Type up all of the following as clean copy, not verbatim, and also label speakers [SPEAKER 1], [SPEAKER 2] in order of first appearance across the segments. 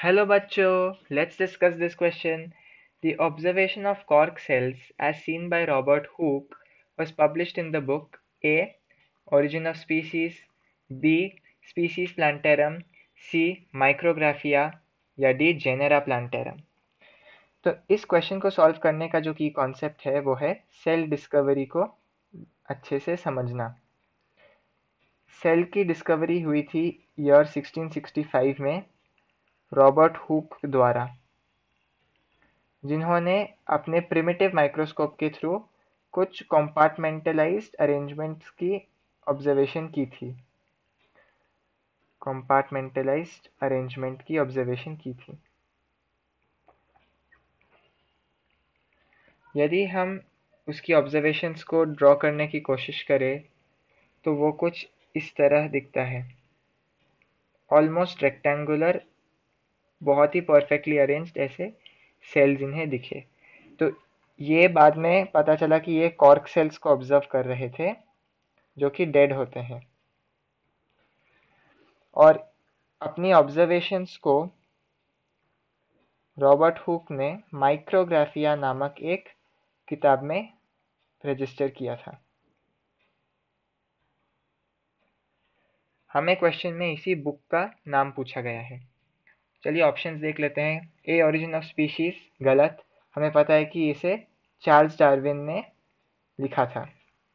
[SPEAKER 1] Hello bachcho, let's discuss this question. The observation of cork cells as seen by Robert Hooke was published in the book A. Origin of Species, B. Species Plantarum, C. Micrographia या D. Genera Plantarum। तो इस question को solve करने का जो की concept है वो है सेल डिस्कवरी को अच्छे से समझना। सेल की डिस्कवरी हुई थी ईयर 1665 में रॉबर्ट हुक द्वारा, जिन्होंने अपने प्रिमिटिव माइक्रोस्कोप के थ्रू कुछ कंपार्टमेंटलाइज्ड अरेंजमेंट्स की ऑब्जर्वेशन की थी। कंपार्टमेंटलाइज्ड अरेंजमेंट की ऑब्जर्वेशन की थी। यदि हम उसकी ऑब्जर्वेशंस को ड्रॉ करने की कोशिश करें तो वो कुछ इस तरह दिखता है। ऑलमोस्ट रेक्टेंगुलर, बहुत ही परफेक्टली अरेंज्ड ऐसे सेल्स इन्हें दिखे। तो ये बाद में पता चला कि ये कॉर्क सेल्स को ऑब्जर्व कर रहे थे जो कि डेड होते हैं, और अपनी ऑब्जर्वेशंस को रॉबर्ट हुक ने माइक्रोग्राफिया नामक एक किताब में रजिस्टर किया था। हमें क्वेश्चन में इसी बुक का नाम पूछा गया है। चलिए ऑप्शंस देख लेते हैं। ए ओरिजिन ऑफ स्पीशीज गलत, हमें पता है कि इसे चार्ल्स डार्विन ने लिखा था।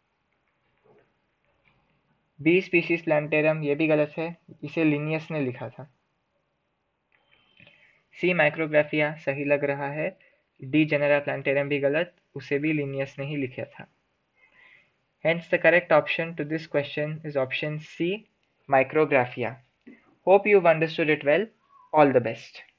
[SPEAKER 1] बी स्पीशीज प्लांटेरम, ये भी गलत है, इसे लिनियस ने लिखा था। सी माइक्रोग्राफिया सही लग रहा है। डी जेनेरा प्लांटेरम भी गलत, उसे भी लिनियस ने ही लिखा था। Hence the correct option to this question is option C, micrographia. Hope you've understood it well. All the best.